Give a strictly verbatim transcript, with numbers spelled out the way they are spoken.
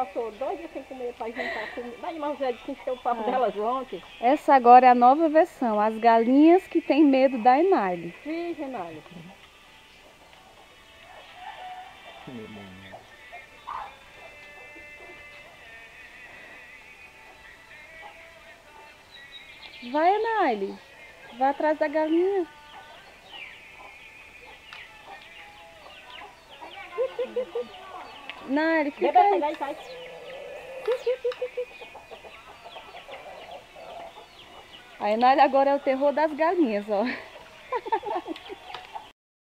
passou dois dias sem comer para juntar comida. Daí, mas o Zé disse que encheu o papo ah. delas ontem. Essa agora é a nova versão, as galinhas que têm medo da Enaile. Sim, Enaile. Vai, Enaile. Vai atrás da galinha. Enaile, fica aí. Pegar e sai. A Enaile agora é o terror das galinhas, ó.